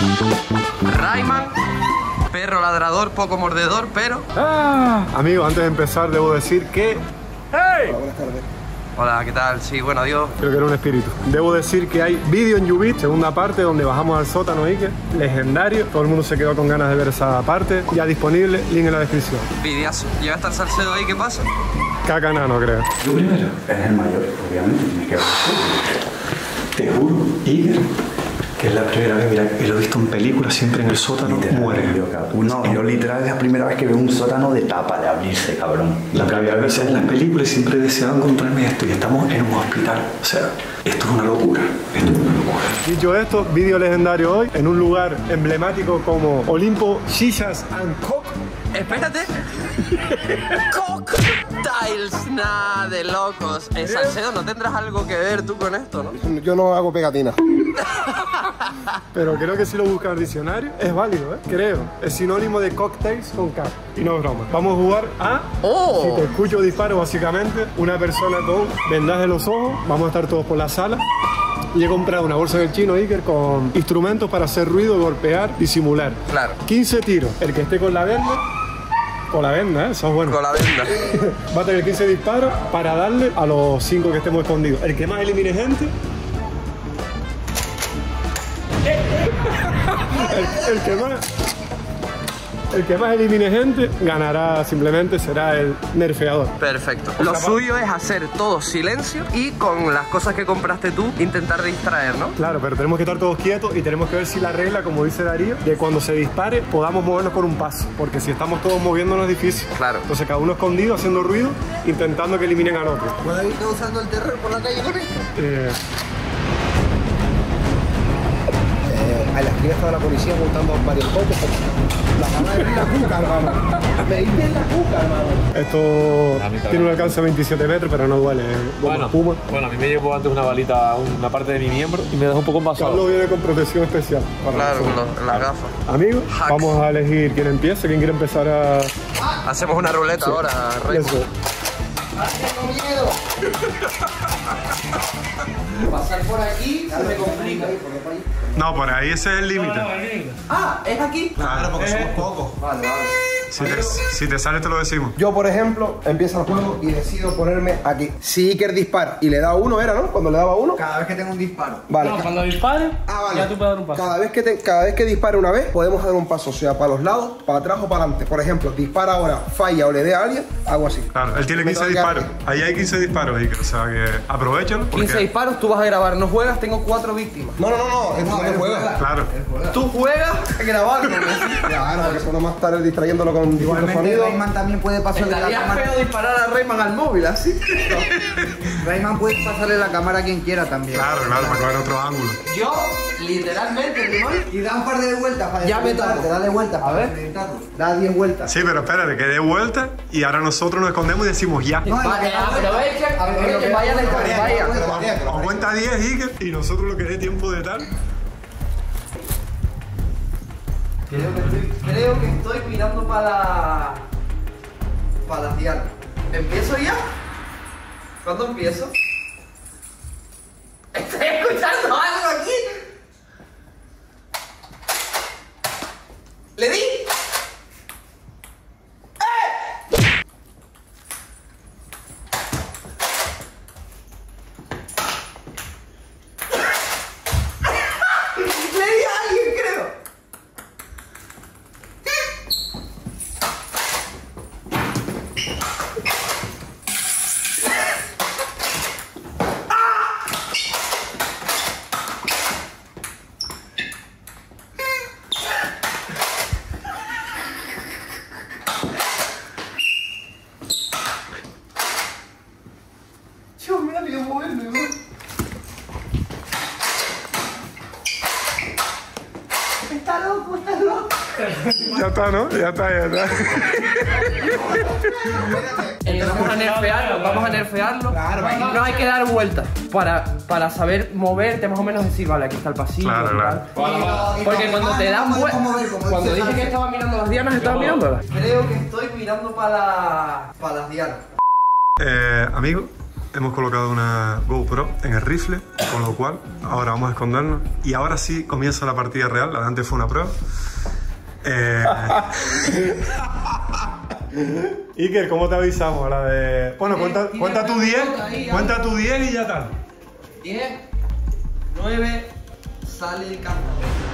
Rayman, perro ladrador, poco mordedor, pero... Amigos, antes de empezar debo decir que... ¡Hey! Hola, buenas tardes. Hola, ¿qué tal? Sí, bueno, adiós. Creo que era un espíritu. Debo decir que hay vídeo en YouBit, segunda parte, donde bajamos al sótano Iker, legendario. Todo el mundo se quedó con ganas de ver esa parte. Ya disponible, link en la descripción. Videazo. ¿Lleva a estar Salcedo ahí? ¿Qué pasa? Caca nano, creo. Yo primero, eres el mayor, obviamente, tienes que ver. Te juro, Iker, que es la primera vez, mira, que lo he visto en películas, siempre en el sótano, muere. Yo literal es la primera vez que veo un sótano de tapa, de abrirse, cabrón. La primera vez en las películas siempre deseaba encontrarme esto y estamos en un hospital. O sea, esto es una locura. Esto es una locura. Dicho esto, vídeo legendario hoy, en un lugar emblemático como Olimpo Shishas and Coke. Espérate. Cocktails, nada de locos. Salcedo, ¿no tendrás algo que ver tú con esto, no? Yo no hago pegatinas. Pero creo que si lo buscas en el diccionario es válido, ¿eh? Creo. Es sinónimo de cocktails con K. Y no es broma. Vamos a jugar a... ¡Oh! Si te escucho disparo, básicamente, una persona con vendaje de los ojos. Vamos a estar todos por la sala. Y he comprado una bolsa del chino Iker con instrumentos para hacer ruido, golpear, disimular. Claro. 15 tiros. El que esté con la venda... Con la venda, ¿eh? Eso es bueno. Con la venda. Va a tener 15 disparos para darle a los 5 que estemos escondidos. El que más elimine gente... El que más elimine gente ganará, simplemente será el nerfeador. Perfecto. Lo suyo es hacer todo silencio y con las cosas que compraste tú intentar distraer, ¿no? Claro, pero tenemos que estar todos quietos y tenemos que ver si la regla, como dice Darío, de cuando se dispare podamos movernos por un paso. Porque si estamos todos moviéndonos es difícil. Claro. Entonces cada uno escondido, haciendo ruido, intentando que eliminen al otro. ¿Puedo ir usando el terror por la calle con esto? A la esquina estaba la policía montando varios coches. La mano de la cuca, hermano. Me diste en la cuca, hermano. Esto tiene un alcance de 27 metros, pero no duele. Bueno, a mí me llevó antes una balita, una parte de mi miembro y me dejó un poco envasado. Carlos viene con protección especial. Claro, con las gafas. Amigos, Hack. vamos a elegir quién empieza, quién quiere empezar a... Hacemos una ruleta ahora, Rey. Eso. Tengo miedo. Pasar por aquí se me complica. No, por ahí ese es el límite. Ah, ¿es aquí? Claro, porque somos pocos. Vale, vale. Si te sale te lo decimos. Yo, por ejemplo, empiezo el juego y decido ponerme aquí. Si Iker dispara y le da uno, era, ¿no? Cuando le daba uno. Cada vez que tengo un disparo. Vale. No, cuando dispare, Vale. ya tú puedes dar un paso. Cada vez que dispare una vez, podemos dar un paso, o sea, para los lados, para atrás o para adelante. Por ejemplo, dispara ahora, falla o le dé a alguien, hago así. Claro, él tiene 15 disparos. Ahí hay 15 disparos, Iker, o sea que aprovechalo. 15 disparos, tú vas a grabar, no juegas, tengo 4 víctimas. No, esto no juega. Claro. Tú juegas grabando. Claro, porque eso no más estar distrayéndolo con distintos sonidos. Rayman también puede pasarle la Estaría cámara. feo disparar a Rayman al móvil, así. Rayman puede pasarle la cámara a quien quiera también. Claro, para coger otro ángulo. Yo, literalmente, Rimón, Y da un par de vueltas para Ya me desorientarte, toco. dale vueltas para ver. desorientarlo. Da 10 vueltas. Sí, pero espérate, que dé vuelta y ahora nosotros nos escondemos y decimos ya. No, aprovechen, vayan al vayan. O cuenta 10, Iker, y nosotros lo que dé tiempo de tal. Creo que estoy mirando para las dianas. ¿Empiezo ya? ¿Cuándo empiezo? Estoy escuchando algo aquí. ¿Le di? Le di a alguien, creo. Yo me da miedo moverme, bro. Está loco, está loco. Ya está, ¿no? Ya está. Vamos a nerfearlo. Claro, no hay que dar vueltas para saber moverte, más o menos decir, vale, aquí está el pasillo. Claro. Porque cuando te dan vueltas, cuando dice dije que estaba mirando las dianas, estaba mirándolas. Creo que estoy mirando para las dianas. Amigo, hemos colocado una GoPro en el rifle, con lo cual ahora vamos a escondernos. Y ahora sí comienza la partida real, la de antes fue una prueba. Iker, ¿cómo te avisamos? La de... Bueno, cuenta tu 10, cuenta tu 10 y ya está. 10, 9, sale el campo.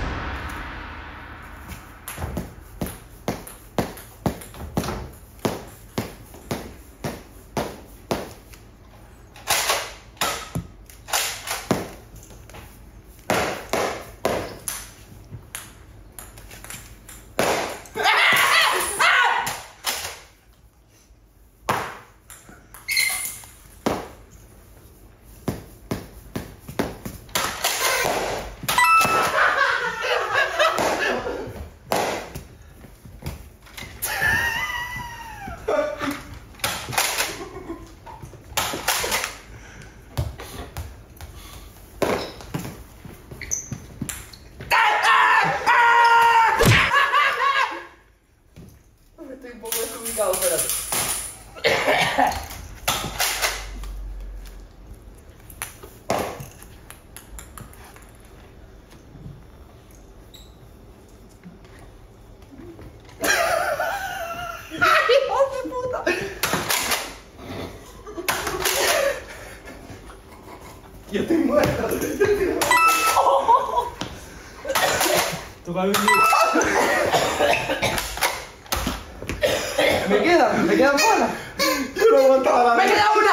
Estoy un poco desubicado, espérate. Yo estoy muerto. Toca el Me quedan balas. Yo no aguantaba la ¡Me queda una!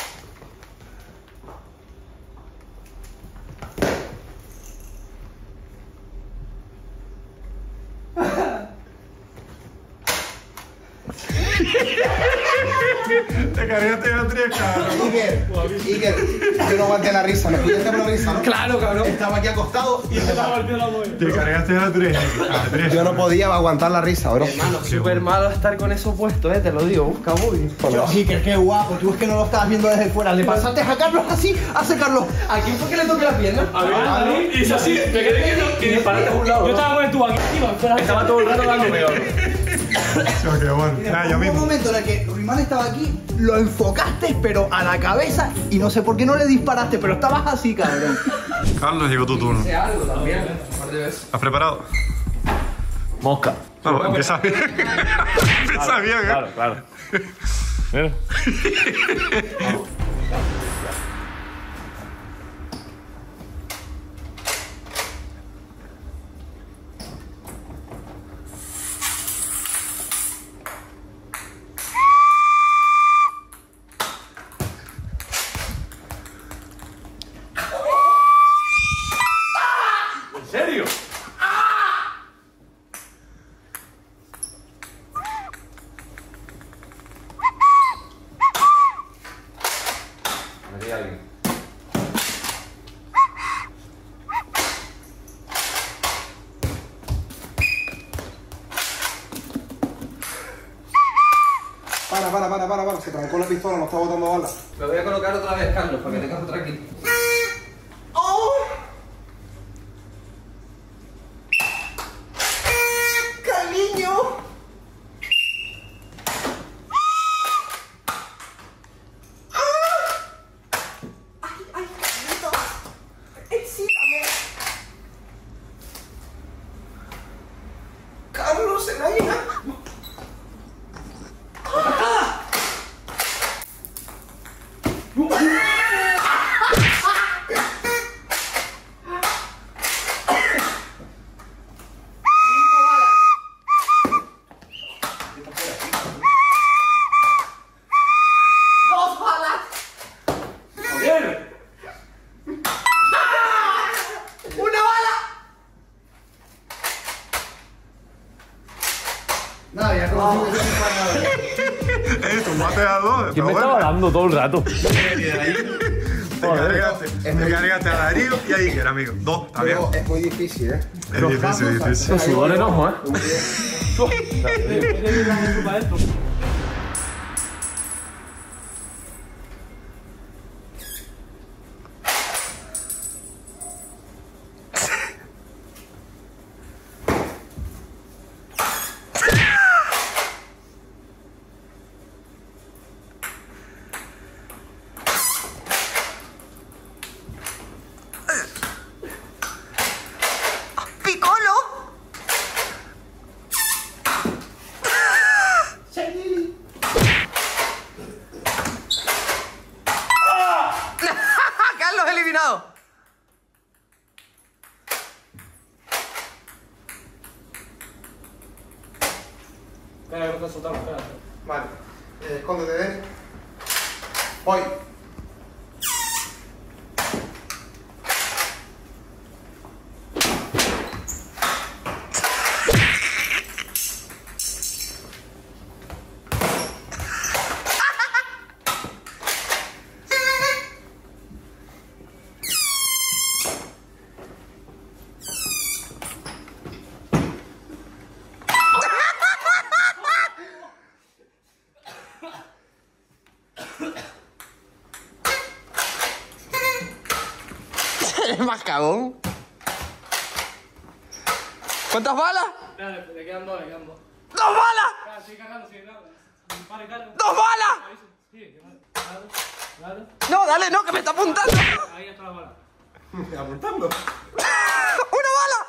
Te cargaste la 3, cabrón. Iker, yo no aguanté la risa, me escuchaste por la risa, ¿no? Claro, cabrón. Estaba aquí acostado y Te golpeó la muela. Te cargaste la 3. yo no podía aguantar la risa, bro. Hermano, súper malo estar con eso puesto, te lo digo. Busca muy. Iker, qué guapo, tú es que no lo estabas viendo desde fuera. Le pasaste a Carlos así, hace Carlos. ¿A quién fue que le toqué la pierna? A mí, y es así, me quedé quieto y disparaste a un lado. Yo estaba con el tubo aquí encima, estaba todo el rato dando peor. Qué bueno. Nada, yo Hubo un mismo. momento en el que Rimán estaba aquí, lo enfocaste, pero a la cabeza, y no sé por qué no le disparaste, pero estabas así, cabrón. Carlos, llegó tu turno. Sé algo también, un par de veces. ¿Estás preparado? Mosca. No, empieza bien. Empieza bien, ¿eh? Claro, claro. Mira. ¿En serio? Para, se trancó la pistola, no está botando balas. Me voy a colocar otra vez, Carlos, para que tengas otra aquí. Carlos, se me ha llegado. Nada, ya como si hubiese disparado. Tú mates a dos. ¿Quién me estaba dando todo el rato? Te cargaste a Darío y a Iker, amigo. Dos, está bien. Pero es muy difícil, ¿eh? Es difícil. Los sudores no, ¿eh? Espera, que no te soltamos, espera. Vale. Escóndete, Denny. Voy. ¿Eres más cagón? ¿Cuántas balas? Espera, le quedan dos, le quedan dos. ¡2 balas! Espera, sigue cargando, sigue cargando. Dispare, carga. ¡2 balas! Ahí sí, claro, claro. No, dale, no, que me está apuntando. Ahí está la bala. Apuntando. ¡Una bala!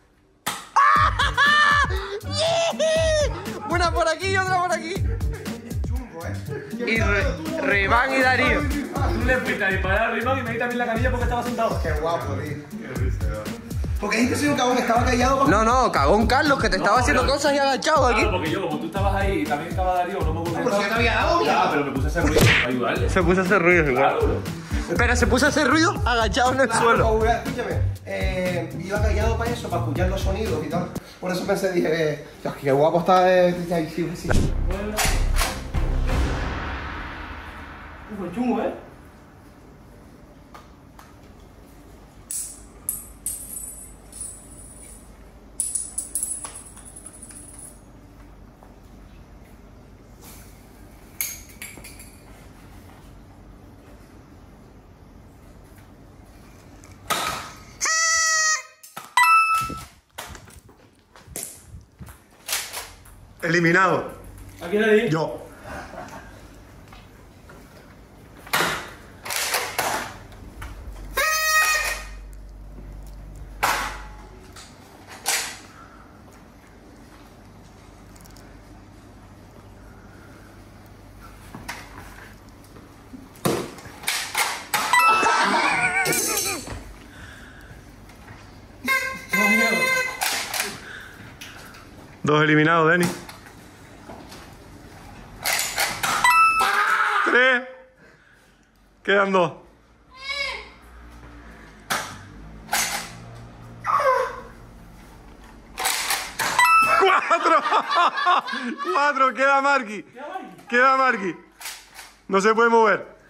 Una por aquí y otra por aquí. Chungo, Y Riván y Darío. Tú le fuiste a disparar a Rimán y me di también la canilla porque estaba sentado. Qué guapo, tío. Porque dijiste soy un cabrón que estaba callado. No, no, cagón Carlos, que te estaba haciendo pero- cosas y agachado aquí. Claro, porque yo, como tú estabas ahí y también estaba Darío, no me acuerdo. Pero si yo te había dado, Ya, pero me puse a hacer ruido para ayudarle. Se puso a hacer ruido igual. Claro, bro. Pero se puso a hacer ruido agachado en el suelo. Escúchame, iba callado para eso, para escuchar los sonidos y tal. Por eso pensé, dije, Dios, qué guapo está. Sí, sí. Fue chungo, ¿eh? Eliminado. ¿A quién le di? Yo. Dos eliminados, Denny. 3. Quedan 2. 4. 4. Queda Marky. Queda Marky. No se puede mover.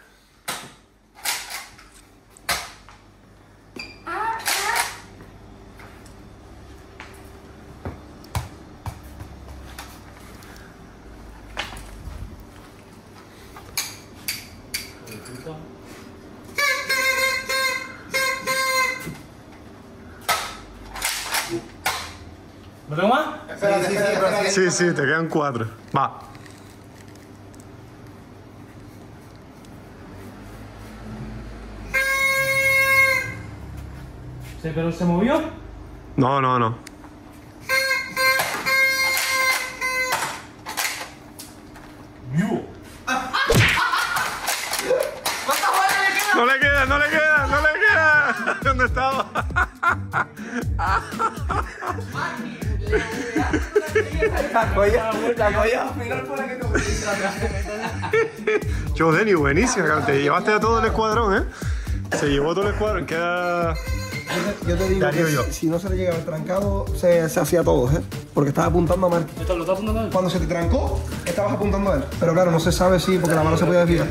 ¿No tengo más? Sí, sí, te quedan 4. Va. Sí, pero se movió. No, no, no. No le queda, no le queda, no le queda. ¿Dónde estaba? La colla final por la que te Yo, Denny, buenísima. Te llevaste a todo el escuadrón, ¿eh? Se llevó todo el escuadrón. Queda... Yo te digo Darío que y yo. si no se le llegaba el trancado, se hacía todo, ¿eh? Porque estaba apuntando a Marky. ¿Lo estás apuntando a él? Cuando se te trancó, estabas apuntando a él. Pero claro, no se sabe si, porque la mano se podía desviar.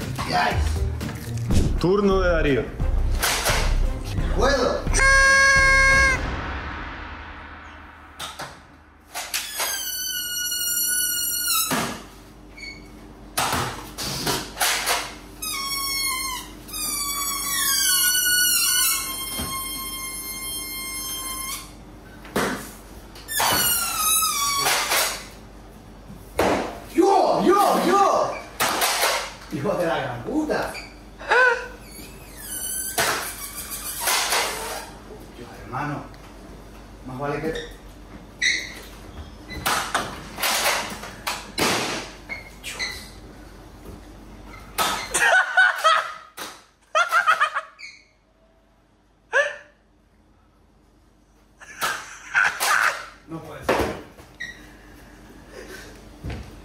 Turno de Darío. ¿Puedo? ¡Yo! ¡Hijo de la gran puta! Yo, hermano, más vale que... No puede ser.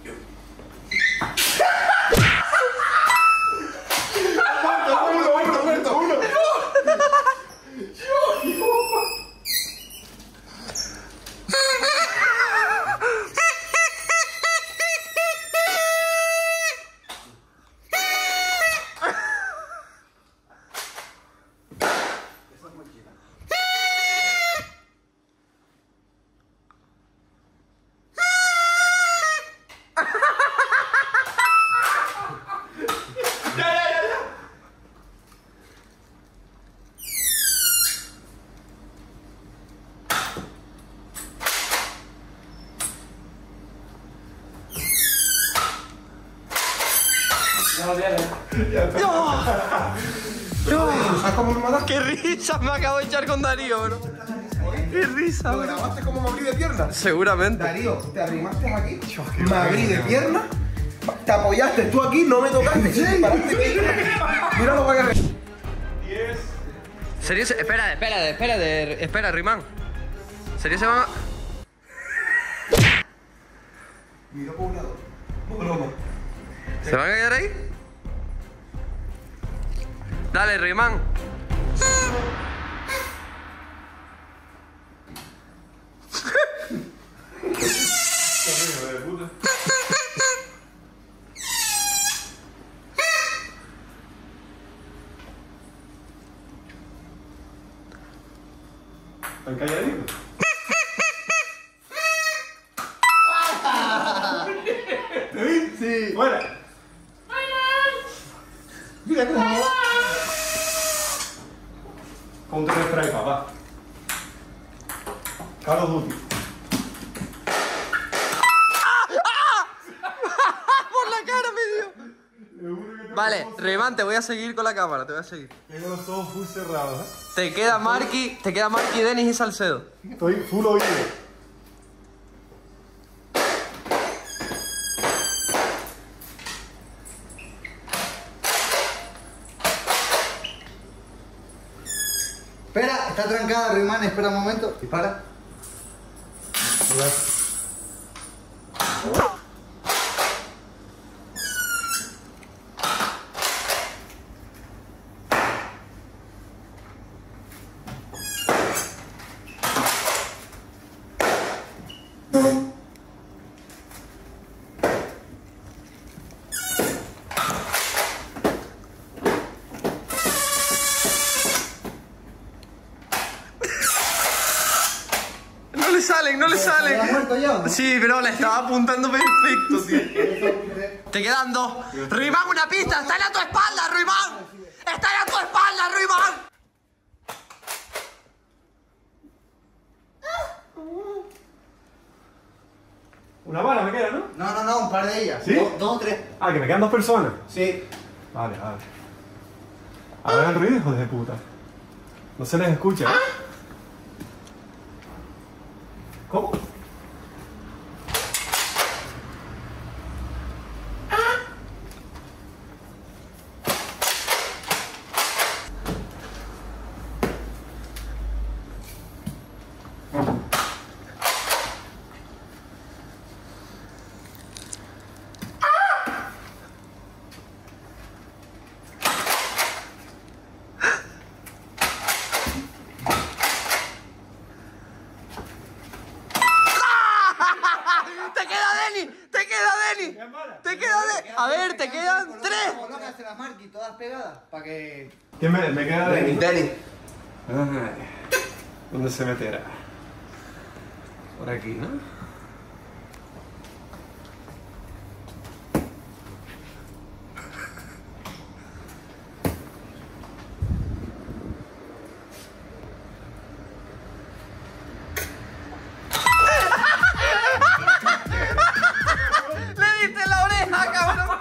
No lo tienes. ¡Qué risa me acabo de echar con Darío, bro! ¡Qué risa, ¿Lo bro! grabaste como me abrí de pierna? Seguramente. Darío, te arrimaste aquí, me abrí de pierna, te apoyaste tú aquí, no me tocaste, y paraste aquí. Míralo para que... ¿Serio? Espera, Rimán. ¿Serio se va? Mira por un lado. Broma. ¿Se van a quedar ahí? Dale, Rimán. ¿Están calladitos? ¿Te vi? Sí. ¡Fuera! Mira cómo va. Counter Strike, papá. Call of Duty. ¡Por la cara me dio! Vale, Rimán, te voy a seguir con la cámara, te voy a seguir. Tengo los ojos full cerrados, ¿eh? Te queda Marky, Denis y Salcedo. Estoy full oído. Espera, está trancada, Rimán, espera un momento. Dispara. No le salen. ¿Está muerto ya o no? Sí, pero le estaba apuntando perfecto, tío. Te quedan dos. Rimán, una pista. Está a tu espalda, Rimán. Está a tu espalda, Rimán. Una bala me queda, ¿no? No, un par de ellas. ¿Sí? Dos o tres. Ah, que me quedan 2 personas. Sí. Vale. Hagan ruido, hijos de puta. No se les escucha, ¿eh? ¿Cómo? A ver, te quedan 3. Colócase las Marky todas pegadas para que... ¿Quién me queda de ahí? Denis. ¿Dónde se meterá? Por aquí, ¿no? Le diste la oreja, cabrón.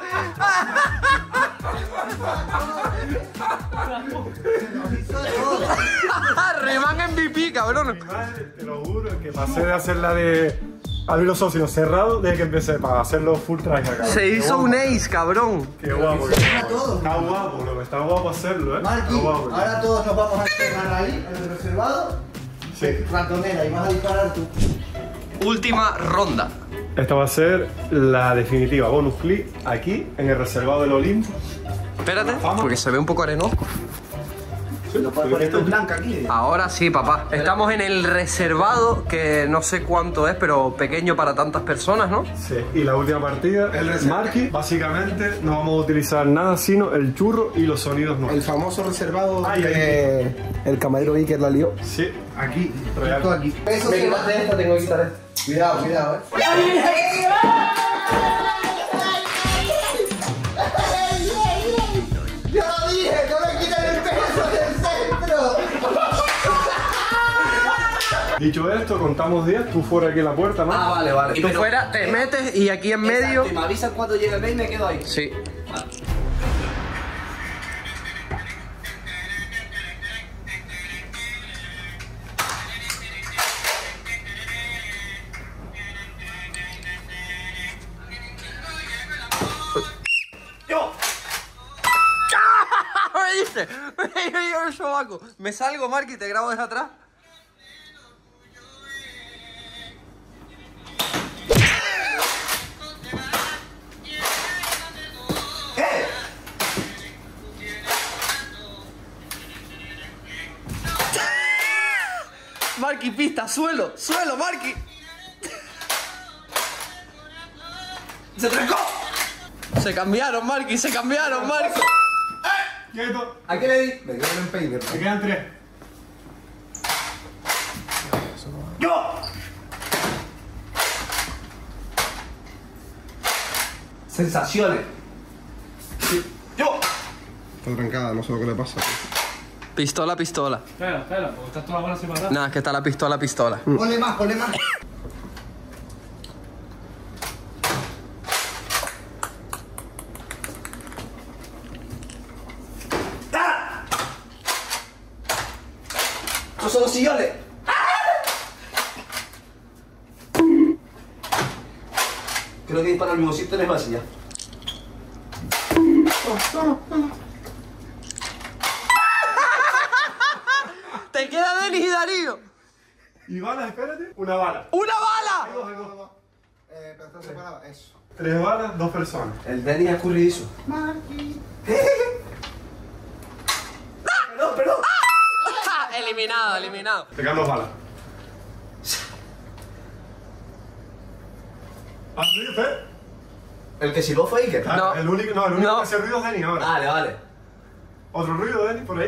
Rimán MVP, cabrón. Mi madre, te lo juro, que pasé de hacer la de abrir los ojos sino cerrados desde que empecé para hacerlo full traje acá. Se hizo un ace, cabrón. Qué guapo, qué a guapo. todos. Está guapo, lo que está guapo hacerlo, Marky, Está guapo. ahora todos nos vamos a entrenar ahí, en el reservado. Sí. Ratonera, y vas a disparar tú. Última ronda. Esta va a ser la definitiva bonus clip aquí en el reservado del Olimpo. Espérate, porque se ve un poco arenoso. Lo puedes poner tú en blanca aquí. Ahora sí, papá. Estamos en el reservado, que no sé cuánto es, pero pequeño para tantas personas, ¿no? Sí. Y la última partida, Marky, básicamente no vamos a utilizar nada sino el churro y los sonidos El nuevos. famoso reservado Ay, que el camarero Iker la lió. Sí. Aquí, Real. justo aquí. Eso sí, esta, tengo que quitar esta. Cuidado, cuidado, ¡Yo lo dije! ¡No me quiten el peso del centro! Dicho esto, contamos 10, tú fuera aquí en la puerta, ¿no? Vale. Y tú fuera, te metes y aquí en medio... Y me avisan cuando llegue el rey y me quedo ahí. Sí. ¡Ay, el sobaco! Me salgo, Marky, y te grabo desde atrás. Marky, pista, suelo, Marky. ¡Se trancó! Se cambiaron, Marky. Quieto. ¿A qué le di? Me quedo en paper. Te quedan 3. ¡Yo! Sensaciones. ¡Yo! Está trancada, no sé lo que le pasa. Pistola. Espera, porque estás toda la bola separada. Nada, es que está la pistola. Ponle más. ¡Estos son los sillones! Creo que dispara al mismo sitio, tenés más silla. Te queda Denis y Darío. ¿Y balas? Espérate. Una bala. ¡Una bala! Pero está separada. Eso. 3 balas, 2 personas. El Denny es escurridizo. Perdón. Eliminado. Te quedan 2 balas. ¿Has ruido, Fer? ¿El que silbó fue Iker? Claro, No. el único No. que hace ruido es Denny ahora. Vale. Otro ruido, Denny, por ahí.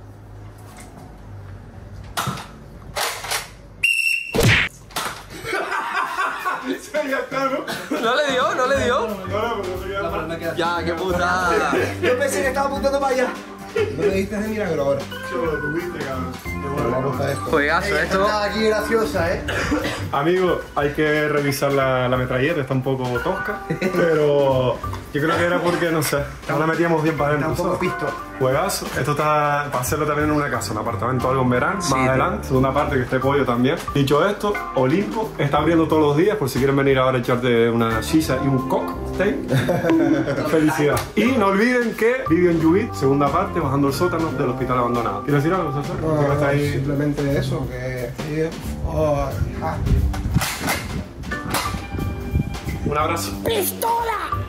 Ya está, ¿no? ¿No le dio? No, pero no se queda mal. Ya, qué putada. Yo pensé que estaba apuntando para allá. No le diste de milagro ahora. Yo lo tuviste, cabrón. Vamos a esto. Juegazo, esto. Está aquí graciosa, Amigo, hay que revisar la metralleta, está un poco tosca, pero yo creo que era porque, no sé, no la metíamos bien para adentro. Está un poco ¿sabes? pisto. Juegazo, esto está para hacerlo también en una casa, un apartamento, algo en verano, Sí, más adelante, segunda parte que esté pollo también. Dicho esto, Olimpo está abriendo todos los días, por si quieren venir ahora a echarte una shisha y un cocktail. Felicidad. Y no olviden que vídeo en Yubit, segunda parte, bajando el sótano del hospital abandonado. ¿Quieres decir algo, César? No, Está ahí. simplemente eso, que... Un abrazo. ¡Pistola!